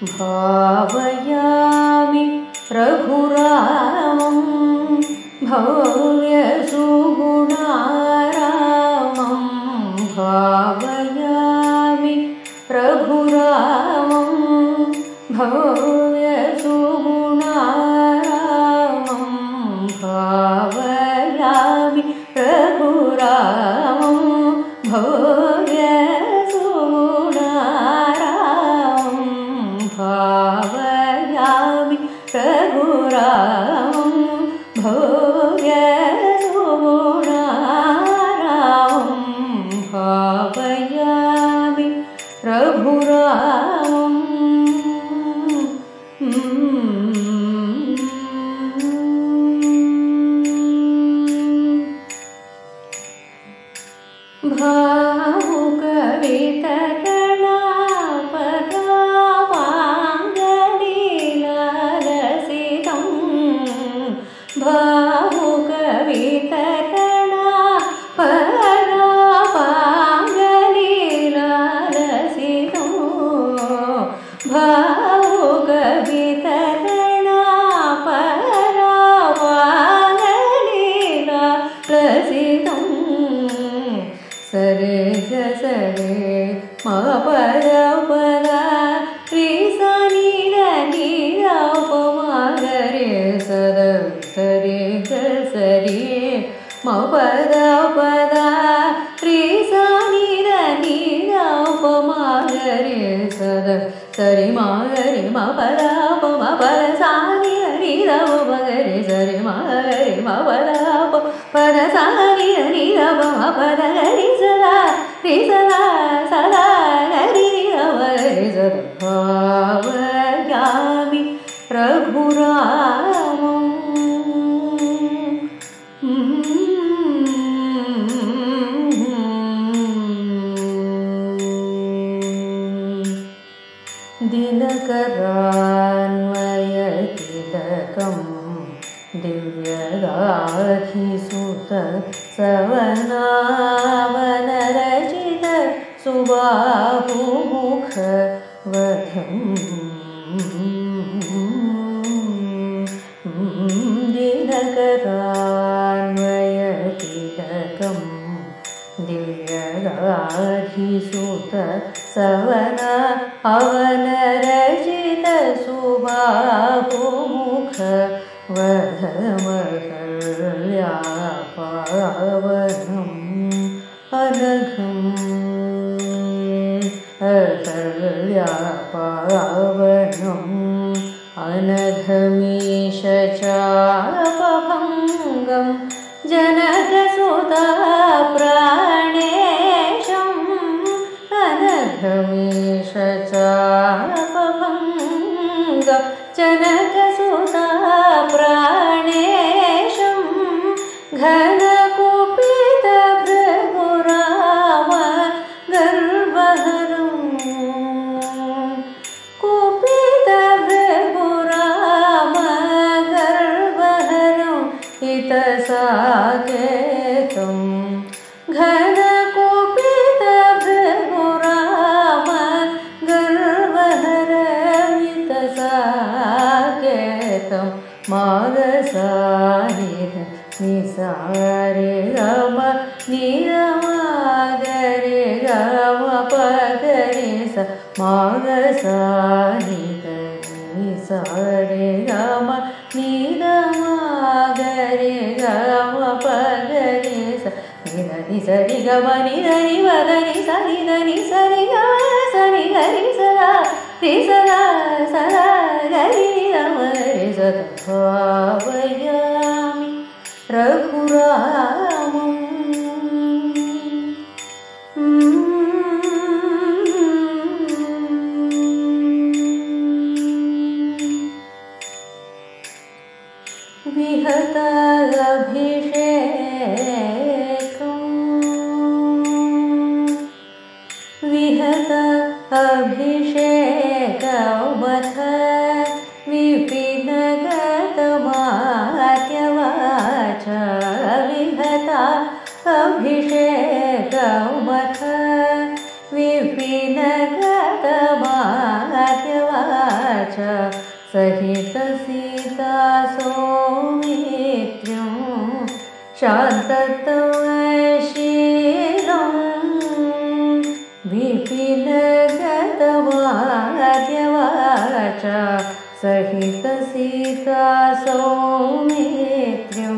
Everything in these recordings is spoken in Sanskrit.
भावयामि रघुरामं भव्यसुगुणारामं भावयामि रघुरामं भव्यसुगुणारामं भावयामि रघुरामं भव्यसुगुणारामं भावयामि रघुरामं भव्यसुगुणारामं भावयामि रघुरामं भावुकवितकणापदापाङ्गलीलालसितं भावुकवितकणापदापाङ्गलीलालसितं भावुकवितकणापदापाङ्गलीलालसितं सरे ग सरे म पद पद रि स नि द नि द प म ग रे स द सरे ग सरे म पद पद रि स नि द नि द प म ग रे स द सरे म ग रे म पद प म पद सा नि द नि द प म ग रे सरे म ग रे म पद प पद सा नि द नि द प म पद ग रे सदा रे सदा सदा ग रे द प रे सदा भावयामि रघुरामं दिनकरान्वयतिलकं दिव्यगाधिसुत सवनावनरचित सुबाहुमुखवधं दिनकरान्वयतिलकं दिव्यगाधिसुत सवना अवनरचित सुबाहुमुखवधमहल्यापावनम् अनघम् अहल्यापावनम् अनघमीश चापभङ्गं जनकसुता प्राणेशम् अनघमीश चापभङ्गं जनकसुता प्राणेशं घनकुपितभृगुराम गर्वहरं कुपितभृगुराम गर्वहरं हितसाकेतं घनकुपितभृगुराम गर्वहरं हितसाकेतं मागसानिध निसारे गम निरमागरे गम पगरे स मागसानिध निसारे गम निरमागरे गम पगरे स निधनि सरि गम निधनि वदनि सनि धनि सरि ग सनि गरि सदा रि सदा सदा गरि रम रे सदा भावयामि रघुरामं विहताभिषेकं विहत अभिषेकमथ विपिनगतमात्यवाच विहता अभिषेकमथ विपिनगतमात्यवाच सहित सीता सौमित्र्यं शान्ततमशीलं विपिनगतवाद्यवाचा सहित सीता सौमित्र्यं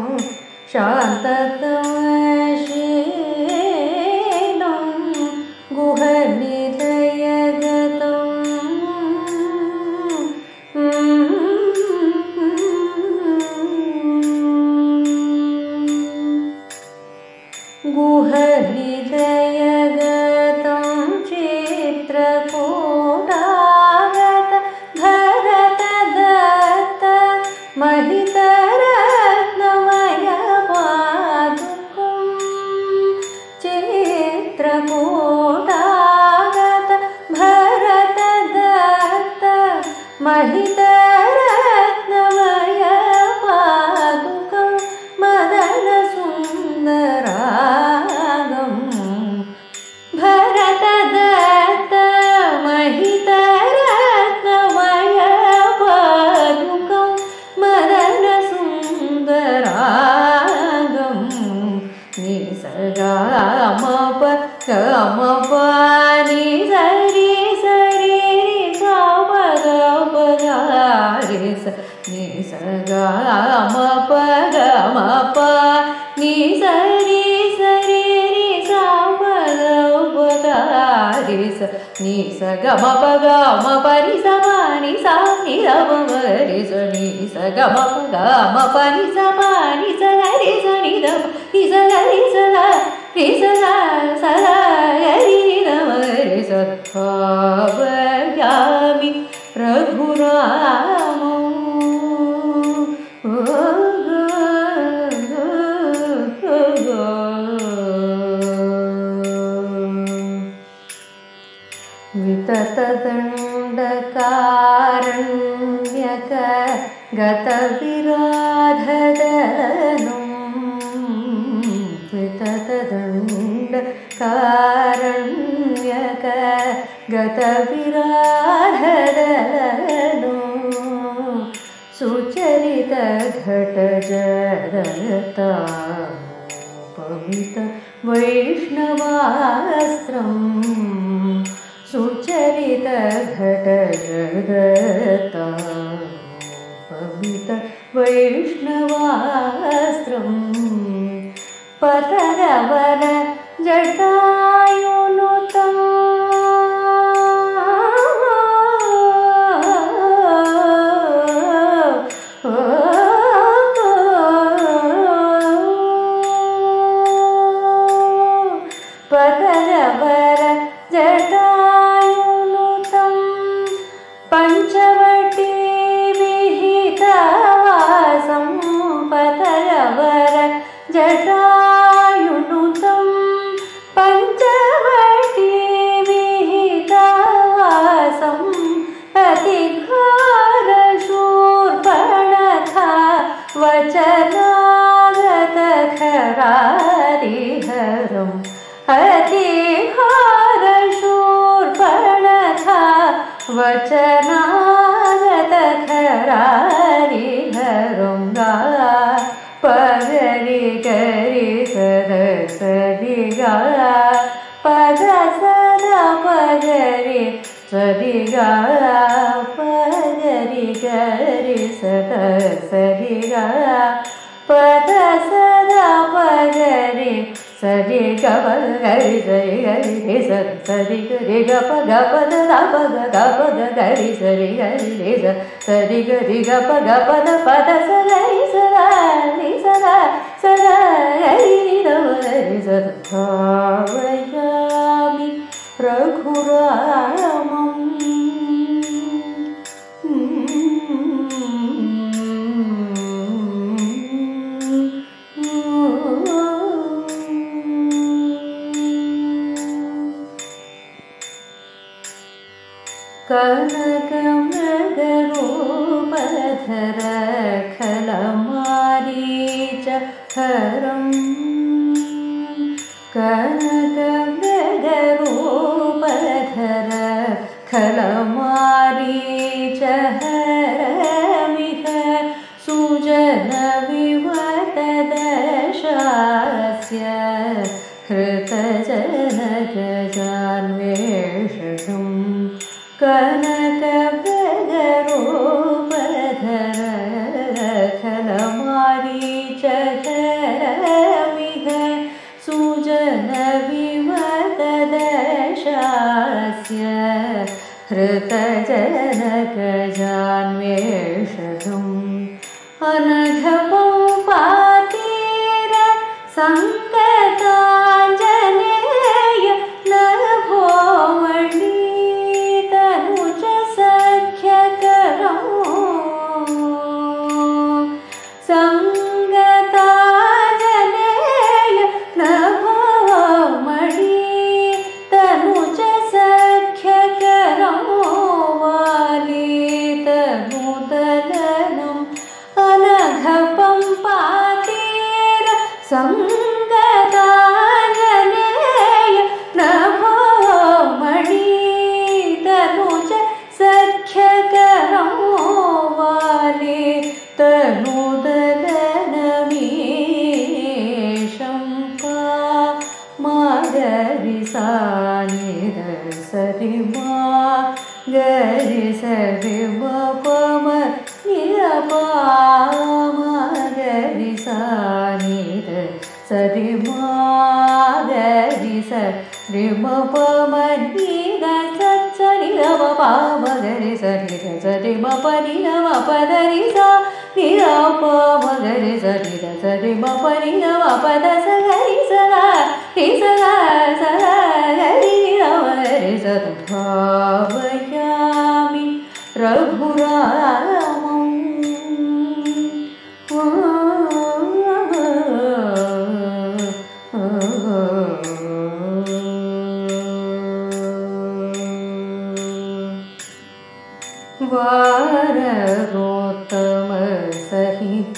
शान्ततमशीलं गुहनिलयगतं गुहनिलयगतं चित्रकूटागत भरतदत्त महितरत्नमयपादुकं चित्रकूटागत भरतदत्त महितरत्नमयपादुकं मदनसुन्दरागं भरतदत्त महितरत्नमयपादुकं मदनसुन्दरागं निसगामप गमप निसरि सरि गमपगारिस निसगामप गमप निसरि सरि गमपगारिस निसगमप गमप निसमा निसा निरवमरिस निसगमप गमप निसमा निसगरिस निरव निसगरिस निसगा सदा गरिरमरिस भावयामि रघुरामो विततदण्डकारण्यक गतविराधदलनं विततदण्डकारण्यक गतविराधदलनं सुचरितघटजरतापमित वैष्णवास्त्रं सुचरितघटजरतापमित वैष्णवास्त्रं पतरवर जटायुनुतं पतरवर जटायुनुतं पञ्चवटी विहितवासं पतरवर जटायुनुतं पञ्चवटी विहितवासं अतिघोरशूर्पणखा वचनागतखरारिहरम् अतिघोरशूर्पणखा वचनागतखरारिहरं पगरि गरि सद सरि गा पद सदा पगरि सरि गा पगरि गरि सद सरि गा पद सदा पगरि सरि ग गरि सरि गरि सरि गरि ग प ग प द प ग ग प ग गरि सरि गरि सरि गरि ग प ग प द प द स गरि सदा सदा सदा गरि द गरि सदा भावयामि रघुरामम् कनकमृगरूपधर खलमारीच हरं कनकमृगरूपधर खलमारीच हरं हृतजनकजान्वेषणम् अनघपौपातीर सङ्गताञ्जनेय नभोमणि तनुज सख्यकरौ सङ्गताञ्जनेय नभोमणि तनुज सख्यकरौ वालितनुदलनम् अनघपम्पातीर सङ्गताञ्जनेय नभोमणि तनुज सख्यकरौ वालितनुदलनमीशं मागरि सा निध सरि मा गरि सरि म प म निध पा गरि सा निध सरि मा गरि सरि म प म निध सरि ग म प म गरि सरि ग सरि म प निध म प धरि सा निध प म गरि सरि ग सरि म प निध म प ध स गरि स ग रि स ग स ग गरि निध म गरि स भावयामि रघुरामम् वाररोत्तम सहित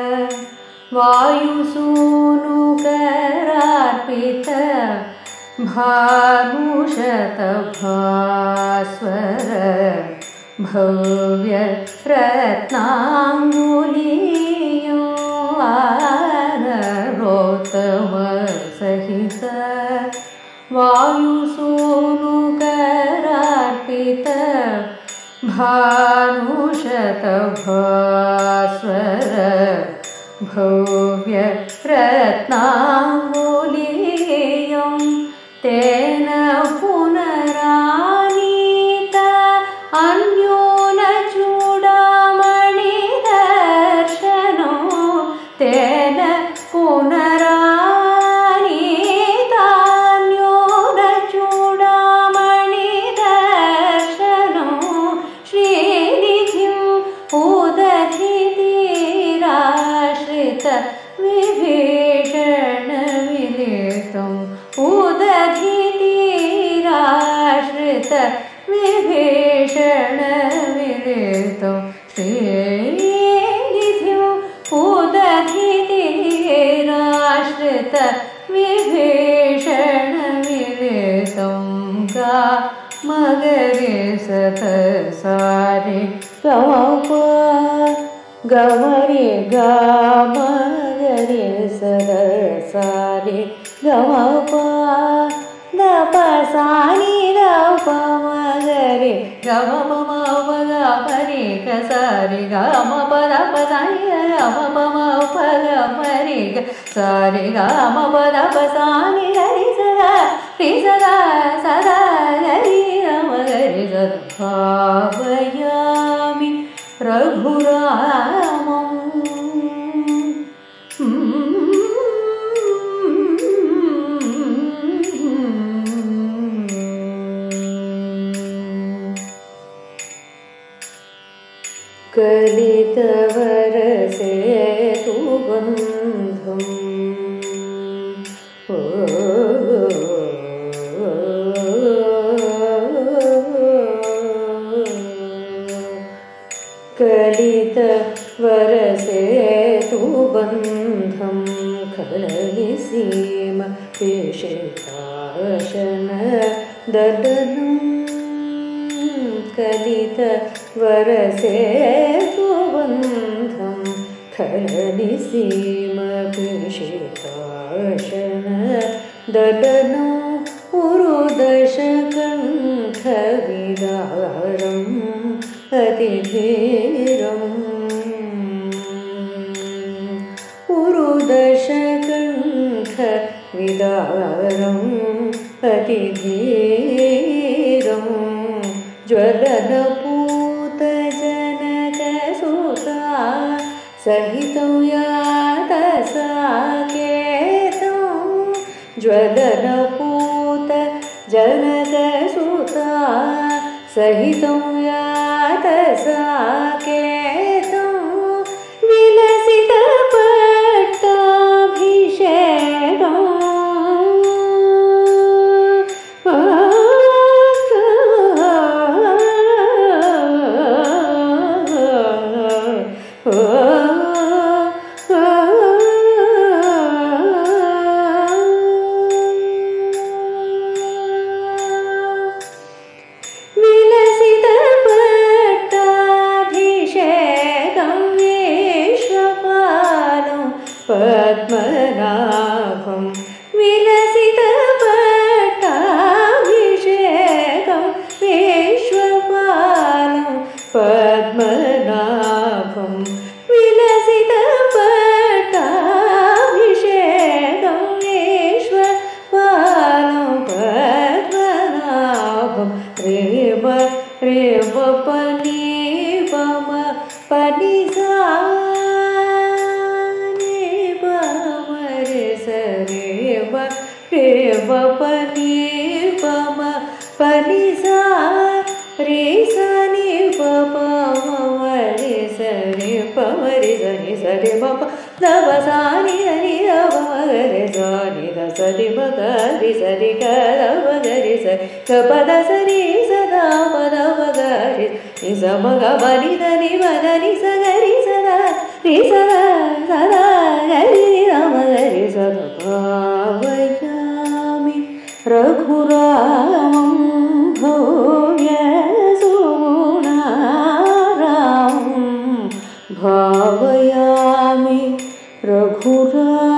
वायुसूनुकरार्पित भानुशतभास्वर भव्य रत्नाङ्गुलीयो वाररोत्तम सहित वायुसूनुकरार्पित भानुशतभास्वर भव्य रत्नाङ्गुलीयं तेन पुनरानीता अन्योनचूडामणिदर्शनो तेन पुनरानीता अन्योनचूडामणिदर्शनो श्रीनिधिं उदधितीराश्रित विभीषणविलितम् उदधितीराश्रित विभीषणविलितं श्रीनिधिं उदधितीराश्रित विभीषणविलितं गा मगरे सत सारे गमप गमरे गा मगरे सद सारे गमप दप सानि दप मगरे गम पम प ग मरे ग सारे गम प दप सानि गम पम प ग मरे ग सारे गम प दप सानि गरि सदा रि सदा सदा गरि गम गरि सद भावयामि रघुरामम् कलितवरसेतुबन्धम् कलितवरसेतुबन्धं खलनिसीम पेषिताशन ददनं कलितवरसेतुबन्धं खलनिसीम पेषिताशन ददनं उरुदशकण्ठविदारम् अतिधीरम् उरुदशकण्ठविदारम् अतिधीरं सहितं यातसाकेतं ज्वलनपूत जनकसुता सहितं यातसाकेतं विलसितपट्टाभिषेकम् पद्मनाभं विलसितपट्टाभिषेकं विश्वपालं पद्मनाभं विलसितपट्टाभिषेकं विश्वपालं पद्मनाभं रेव रेव पनीपम पनिसा रेव पनीपम पनिसा रे सनि पम रे सनि पम रे सनि सरि मप दव सानि हरि दव मगरे सनि द सरि मगरि सरि ग दव गरि सरि ग पद सरि सदा पद मगरि नि स मग बनि దని मगनि स गरि सदा रि सदा सदा गरि राम गरि सदा भावयामि रघुरामं भव्यसुगुणारामं भावयामि रघुरामं